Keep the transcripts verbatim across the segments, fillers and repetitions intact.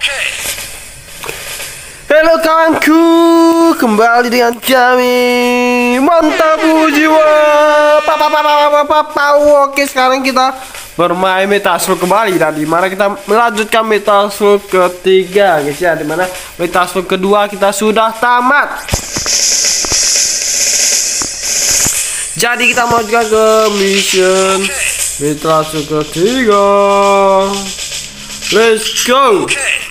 Halo kawanku, kembali dengan kami Mantap Jiwa. Papa papa papa papa. Oke, sekarang kita bermain Metaslock kembali, dan dimana kita melanjutkan Metaslock ketiga, guys ya. Dimana Metaslock kedua kita sudah tamat. Jadi kita melanjutkan ke mission Metaslock ketiga. Let's go.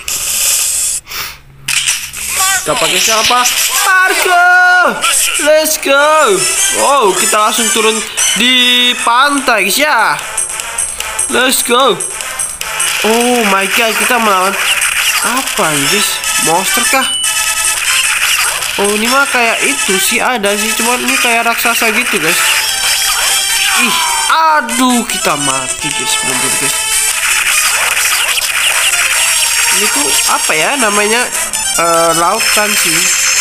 Kita pakai siapa? Marco. Let's go. Wow, kita langsung turun di pantai, guys ya. Let's go. Oh my god, kita melawan apa, guys? Monster kah? Oh, ini mah kayak itu sih, ada sih, cuman ini kayak raksasa gitu, guys. Ih, aduh, kita mati, guys. Mundur, guys. Ini tuh apa ya namanya? Uh, lautan sih.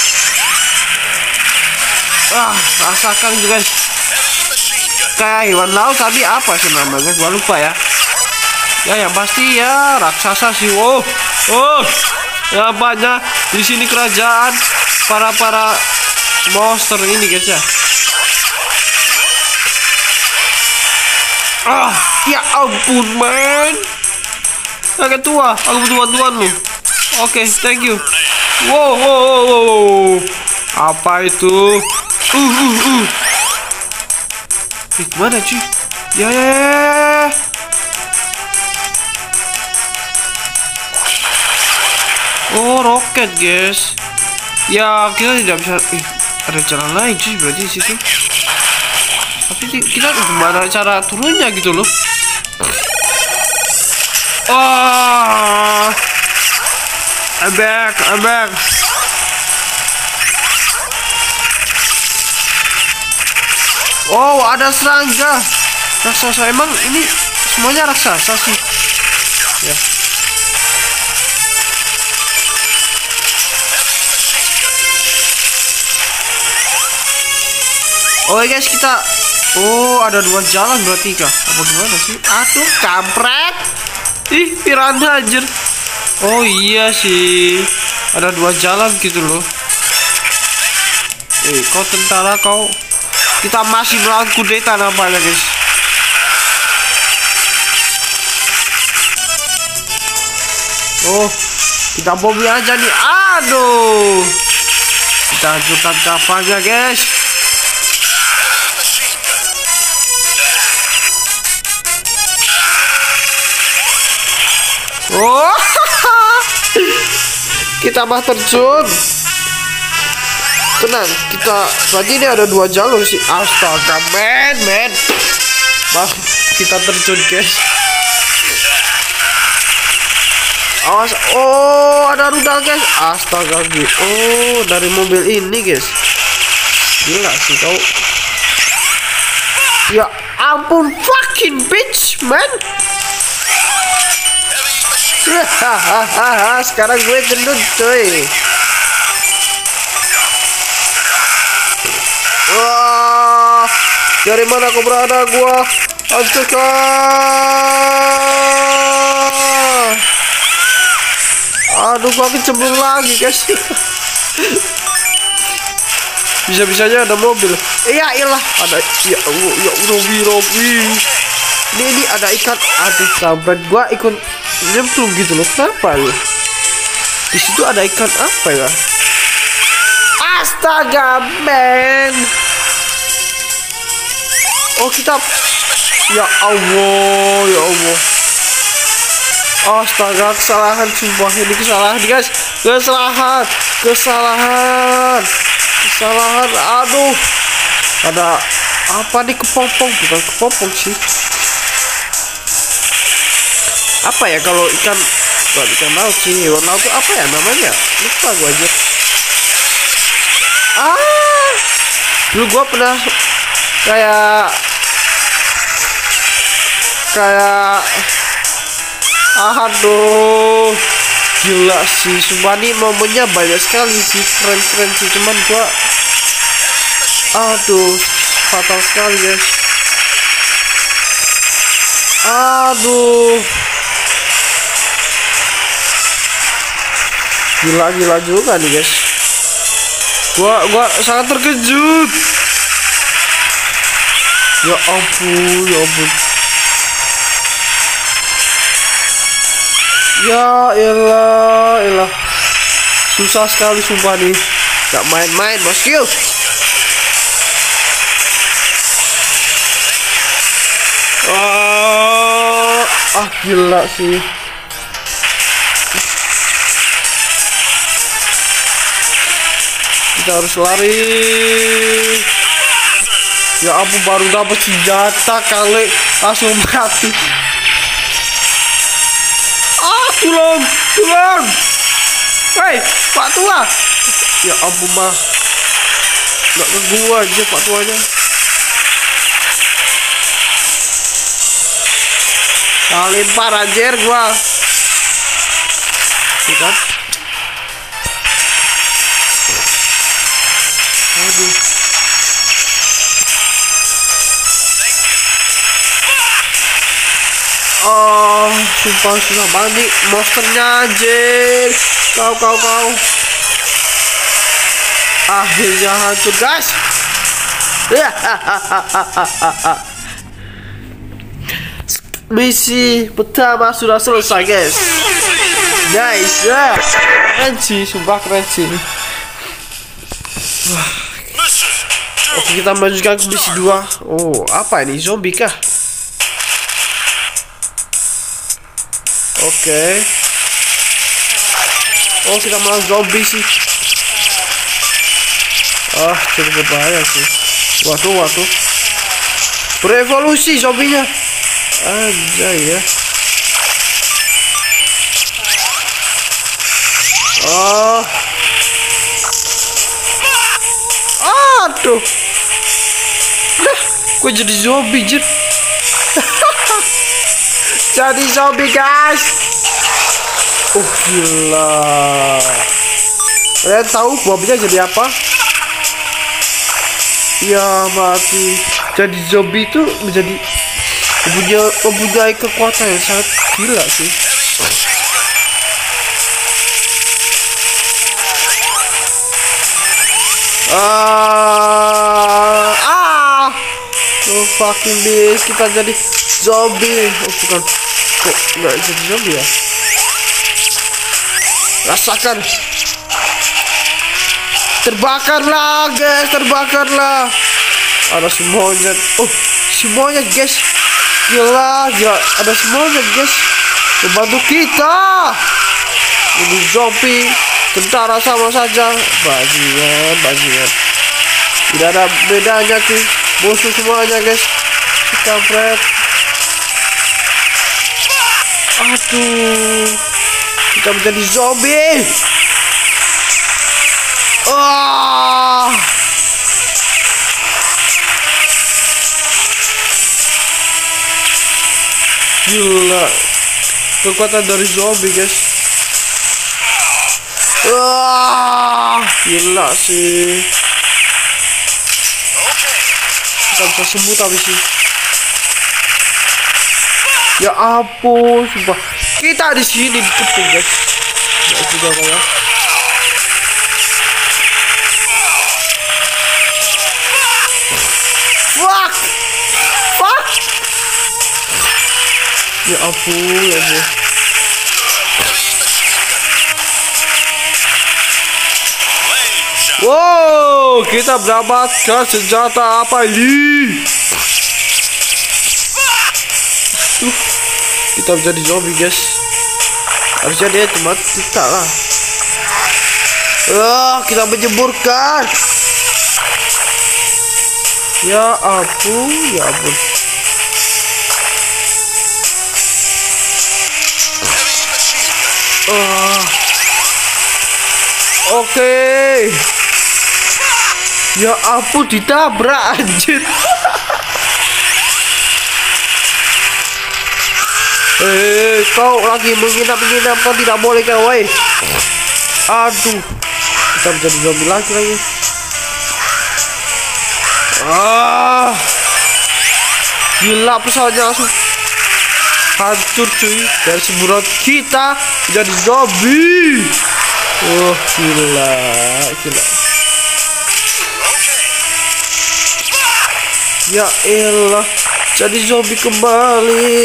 Ah, rasakan juga, guys. Kayak hewan laut tadi apa sih namanya? Gua lupa ya. Ya, yang pasti ya raksasa sih. Oh, oh, ya banyak di sini kerajaan para para monster ini, guys ya. Ah, ya ampun, man. Agak tua, aku butuh bantuan lu. Oke, okay, thank you. Wow, wow, wow, wow. Apa itu? Uh, uh, uh. Eh, gimana cuy? Ya, ya, ya. Oh, roket, guys. Ya, kita tidak bisa. Eh, ada jalan lain cuy, berarti di situ. Tapi kita gimana cara turunnya gitu loh? Ah. I'm back, I'm back. Oh, ada serangga. Raksasa, emang ini semuanya raksasa sih. Ya. Oh guys, kita. Oh, ada dua jalan berarti kah? Apa gimana sih? Aduh, kampret. Ih, piranha anjir. Oh iya sih, ada dua jalan gitu loh. Eh, kau tentara kau. Kita masih melawan kudeta nampaknya, guys. Oh, kita bombi aja nih. Aduh, kita hancurkan kapalnya, guys. Oh, kita bah terjun. Tenang, kita berarti ini ada dua jalur sih. Astaga, men, men. Bah, kita terjun, guys. Awas. Oh, ada rudal, guys. Astaga, guys. Oh, dari mobil ini, guys. Gila sih kau. Ya ampun, fucking bitch, man. Hahaha, sekarang gue gendut, coy. Wah, dari mana kau berada? Gua hancurkan. Aduh, gua kecemplung lagi, guys. Bisa-bisanya ada mobil. Iya, iyalah, ada. Ya, ya, Robi, Robi. Ini, ini ada ikan. Aduh, kampret, gua ikut nyemplung gitu loh. Kenapa ya? Di situ ada ikan apa ya? Astaga, men. Oh, kita. Ya Allah, ya Allah. Astaga, kesalahan, sumpah ini kesalahan, guys. Kesalahan, kesalahan, kesalahan. Aduh, ada apa nih? Kepompong, bukan kepompong sih. Apa ya kalau ikan? Bukan ikan laut sih, hewan laut itu apa ya namanya? Lupa gua aja. Ah, dulu gua pernah kayak kayak aduh, gila sih, sumpah nih momennya banyak sekali sih, keren-keren sih, cuman gua aduh, fatal sekali, guys. Aduh, Gila gila juga nih guys. Gua gua sangat terkejut. Ya ampun, ya ampun. Ya elah, elah. Susah sekali sumpah nih. Gak main-main bosku. Oh, ah gila sih. Kita harus lari. Ya ampun, baru dapat senjata kali langsung mati. Ah, tolong, tolong. Hei, Pak Tua. Ya ampun mah. Nggak ke gua aja Pak Tuanya. Salin par anjir gua. Tuh kan. Aduh. Oh, sumpah susah banget nih monsternya anjir. Kau kau kau. Akhirnya hancur guys. Misi pertama sudah selesai guys. Nice ya. Keren sih, sumpah keren sih. Wah. Oke, kita melanjutkan ke misi dua. Oh, apa ini? Zombie kah? Oke. Oh, kita malah zombie sih. Ah, cukup berbahaya sih. Waduh, waduh. Berevolusi zombinya. Anjay ya. Oh. Aduh. Nah, gue jadi zombie jir. Jadi zombie guys. Oh gila. Kalian tahu bobnya jadi apa? Ya mati. Jadi zombie itu menjadi mempunyai, mempunyai kekuatan yang sangat gila sih. Ah, ah, oh fucking bitch, kita jadi zombie. Oh bukan, kok nggak jadi zombie ya? Rasakan, terbakarlah guys, terbakarlah. Ada si monyet. Oh, si monyet guys. Gila, gila. Ada si monyet guys. Membantu kita. Ini zombie, tentara sama saja. Bajingan, bajingan. Tidak ada bedanya sih. Musuh semuanya guys. Kampret. Aduh. Kita menjadi zombie. Ah. Gila, kekuatan dari zombie guys. Wah, gila sih. Kita bisa sembuh tapi sih. Ya ampun, sumpah. Kita di sini dikepung guys. Ya sudah ya. Fuck, fuck. Ya ampun, ya ampun. Wow, kita mendapatkan senjata apa ini? Tuh, kita menjadi zombie guys. Harusnya dia cuma kita lah. Wah, kita menjeburkan. Ya ampun, ya ampun. Oh. Oke. Okay. Ya ampun, ditabrak anjir. Eh, kau lagi menginap-menginap, kau tidak boleh kau, woi. Aduh. Kita menjadi zombie lagi lagi. Ah. Gila, pesawatnya langsung hancur cuy. Dari semburan kita jadi zombie. Oh, gila, gila. Ya elah, jadi zombie kembali.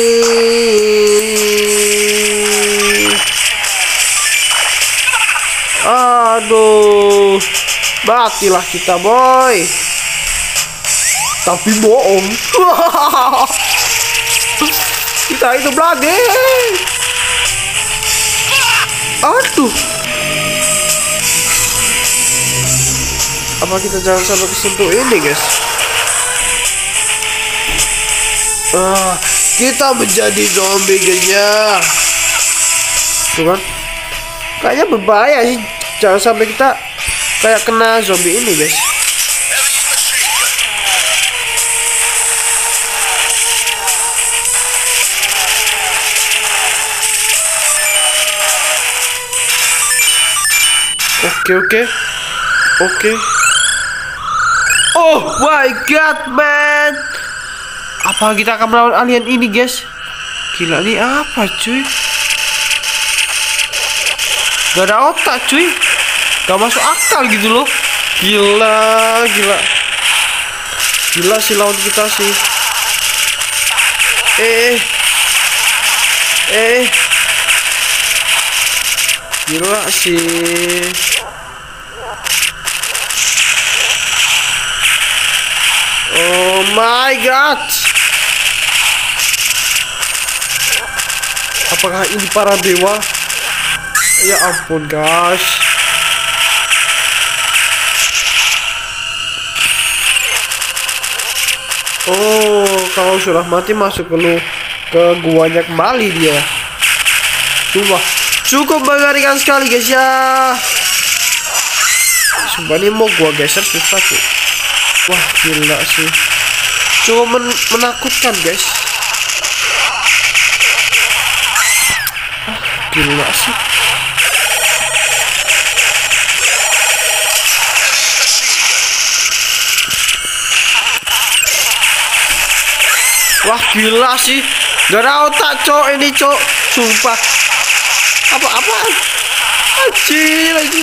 Aduh, matilah kita, boy. Tapi bohong. Kita hidup lagi. Aduh. Apa kita jangan sampai kesentuh ini, guys? Ah, kita menjadi zombie, guys ya. Tuh kan? Kayaknya berbahaya sih. Jangan sampai kita kayak kena zombie ini, guys. Oke, oke. Oke. Oh my god, man. Apa kita akan melawan alien ini, guys? Gila, ini apa, cuy? Gak ada otak, cuy. Gak masuk akal gitu loh. Gila, gila. Gila sih lawan kita sih. Eh. Eh. Gila sih. Oh my god. Apakah ini para dewa? Ya ampun, guys. Oh, kalau sudah mati masuk ke lu ke guanya kembali dia. Coba. Cukup mengerikan sekali, guys ya. Sumpah ini mau gua geser susah tuh. Wah, gila sih. Cuma men menakutkan, guys. Ah, gila sih. Wah, gila sih. Gak ada otak, cok. Ini, cok. Sumpah. Apa-apaan? Anjir, anjir.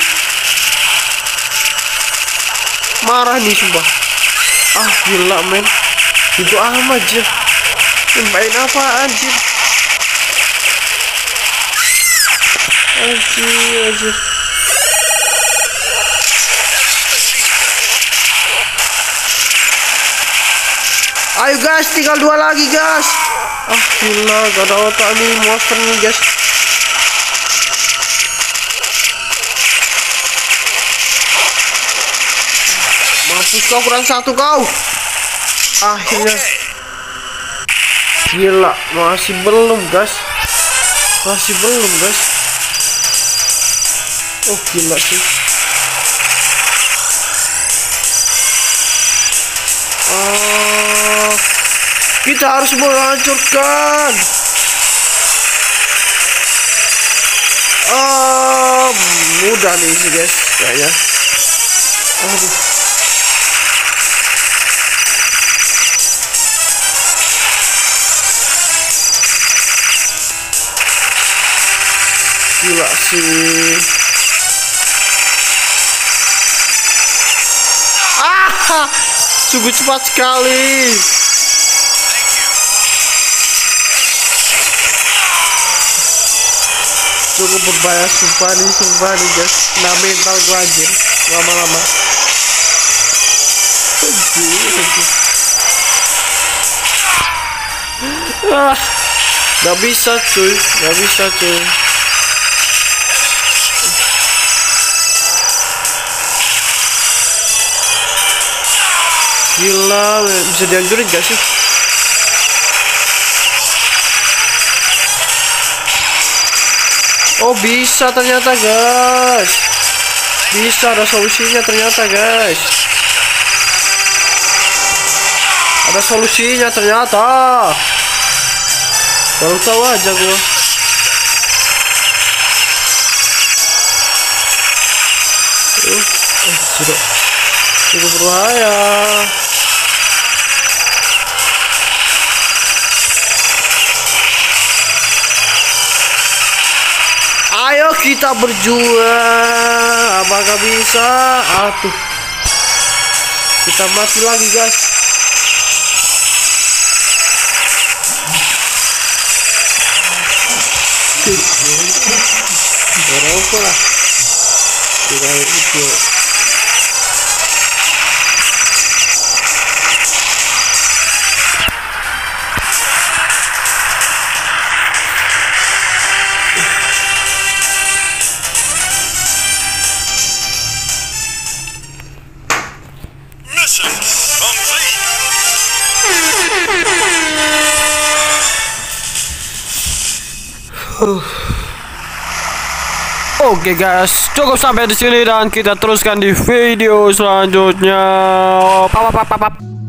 Marah nih, sumpah. Ah, gila, men. Itu amat aja. Main apa, anjir? Anjir, anjir. Ayo, guys, tinggal dua lagi, guys. Ah, gila, gak ada otak nih monster nih, guys. Mampus kau, kurang satu kau. Akhirnya. Gila, masih belum, guys. Masih belum, guys. Oh, gila sih. Oh, kita harus menghancurkan. Oh, mudah nih sih, guys, kayaknya. Aduh. Gila sih. Ah, sungguh cepat sekali. Cukup berbahaya, sumpah nih, sumpah nih, guys. Nah, mental gua anjir lama-lama. Ah, gak bisa, cuy. Gak bisa, cuy. Gila, bisa dihancurin gak sih? Oh, bisa ternyata, guys. Bisa, ada solusinya ternyata, guys. Ada solusinya ternyata. Baru tahu aja gua. Uh, eh, sudah cukup berbahaya. Ayo Kita berjuang. Apakah bisa? Aduh. Kita mati lagi, guys. Rokok lah. Tidak itu. Mission complete. Oke guys, cukup sampai di sini dan kita teruskan di video selanjutnya. Pap pap pap pap.